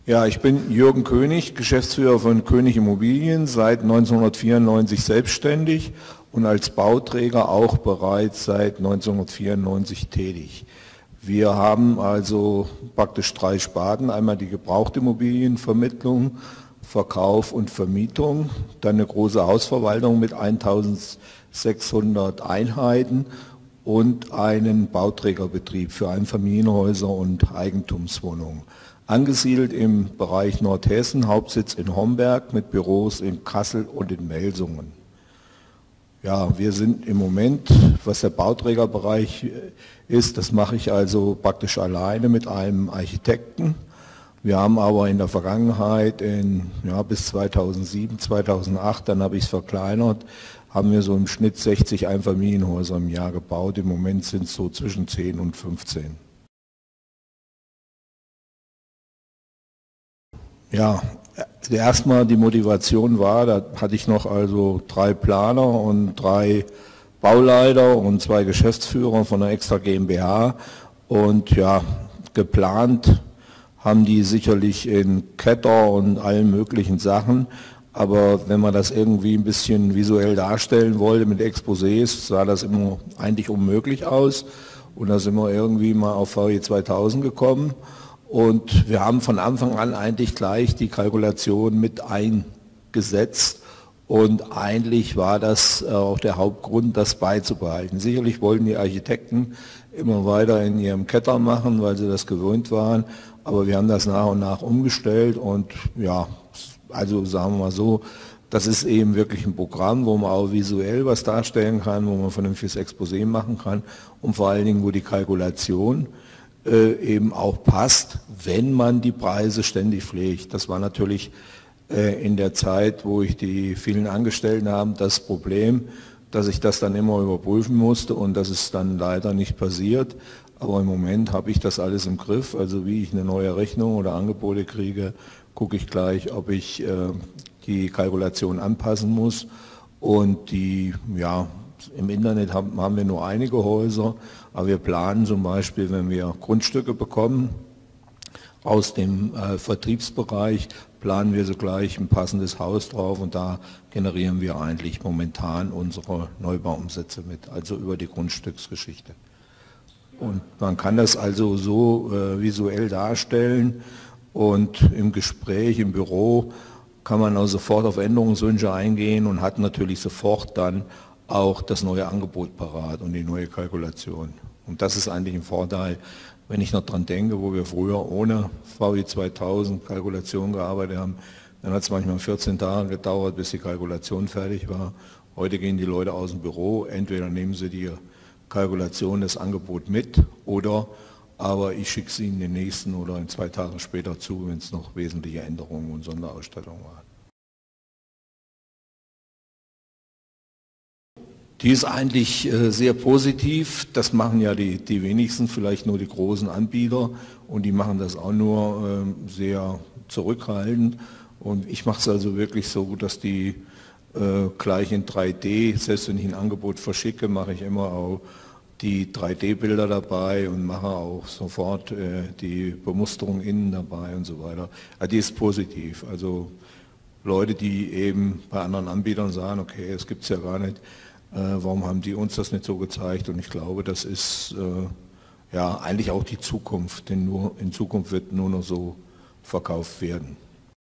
Ja, ich bin Jürgen König, Geschäftsführer von König Immobilien, seit 1994 selbstständig und als Bauträger auch bereits seit 1994 tätig. Wir haben also praktisch 3 Sparten, einmal die Gebrauchtimmobilienvermittlung, Verkauf und Vermietung, dann eine große Hausverwaltung mit 1600 Einheiten und einen Bauträgerbetrieb für Einfamilienhäuser und Eigentumswohnungen. Angesiedelt im Bereich Nordhessen, Hauptsitz in Homberg mit Büros in Kassel und in Melsungen. Ja, wir sind im Moment, was der Bauträgerbereich ist, das mache ich also praktisch alleine mit einem Architekten. Wir haben aber in der Vergangenheit, bis 2007, 2008, dann habe ich es verkleinert, haben wir so im Schnitt 60 Einfamilienhäuser im Jahr gebaut. Im Moment sind es so zwischen 10 und 15. Ja, erstmal die Motivation war, da hatte ich noch also 3 Planer und 3 Bauleiter und 2 Geschäftsführer von einer extra GmbH und ja, geplant haben die sicherlich in Ketter und allen möglichen Sachen, aber wenn man das irgendwie ein bisschen visuell darstellen wollte mit Exposés, sah das immer eigentlich unmöglich aus und da sind wir irgendwie mal auf VE 2000 gekommen. Und wir haben von Anfang an eigentlich gleich die Kalkulation mit eingesetzt und eigentlich war das auch der Hauptgrund, das beizubehalten. Sicherlich wollten die Architekten immer weiter in ihrem Ketter machen, weil sie das gewöhnt waren, aber wir haben das nach und nach umgestellt und ja, also sagen wir mal so, das ist eben wirklich ein Programm, wo man auch visuell was darstellen kann, wo man vernünftiges Exposé machen kann und vor allen Dingen, wo die Kalkulation eben auch passt, wenn man die Preise ständig pflegt. Das war natürlich in der Zeit, wo ich die vielen Angestellten habe, das Problem, dass ich das dann immer überprüfen musste und das ist dann leider nicht passiert. Aber im Moment habe ich das alles im Griff. Also wie ich eine neue Rechnung oder Angebote kriege, gucke ich gleich, ob ich die Kalkulation anpassen muss. Und die, ja, im Internet haben wir nur einige Häuser, aber wir planen zum Beispiel, wenn wir Grundstücke bekommen aus dem Vertriebsbereich, planen wir sogleich ein passendes Haus drauf und da generieren wir eigentlich momentan unsere Neubauumsätze mit, also über die Grundstücksgeschichte. Und man kann das also so visuell darstellen und im Gespräch, im Büro kann man auch sofort auf Änderungswünsche eingehen und hat natürlich sofort dann auch das neue Angebot parat und die neue Kalkulation. Und das ist eigentlich ein Vorteil, wenn ich noch dran denke, wo wir früher ohne VE 2000 Kalkulation gearbeitet haben, dann hat es manchmal 14 Tage gedauert, bis die Kalkulation fertig war. Heute gehen die Leute aus dem Büro, entweder nehmen sie die Kalkulation, das Angebot mit oder aber ich schicke es ihnen den nächsten oder in 2 Tagen später zu, wenn es noch wesentliche Änderungen und Sonderausstattungen waren. Die ist eigentlich sehr positiv, das machen ja die wenigsten, vielleicht nur die großen Anbieter und die machen das auch nur sehr zurückhaltend und ich mache es also wirklich so, dass die gleich in 3D, selbst wenn ich ein Angebot verschicke, mache ich immer auch die 3D-Bilder dabei und mache auch sofort die Bemusterung innen dabei und so weiter. Also die ist positiv, also Leute, die eben bei anderen Anbietern sagen, okay, es gibt es ja gar nicht, warum haben die uns das nicht so gezeigt? Und ich glaube, das ist ja eigentlich auch die Zukunft, denn nur in Zukunft wird nur noch so verkauft werden.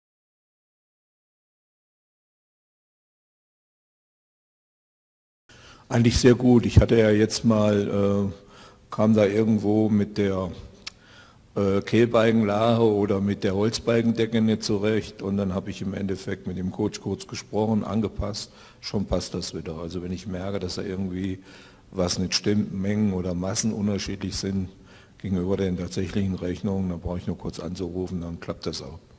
Eigentlich sehr gut. Ich hatte ja jetzt mal, kam da irgendwo mit der Kehlbalkenlache oder mit der Holzbalkendecke nicht zurecht und dann habe ich im Endeffekt mit dem Coach kurz gesprochen, angepasst, schon passt das wieder. Also wenn ich merke, dass da irgendwie was nicht stimmt, Mengen oder Massen unterschiedlich sind gegenüber den tatsächlichen Rechnungen, dann brauche ich nur kurz anzurufen, dann klappt das auch.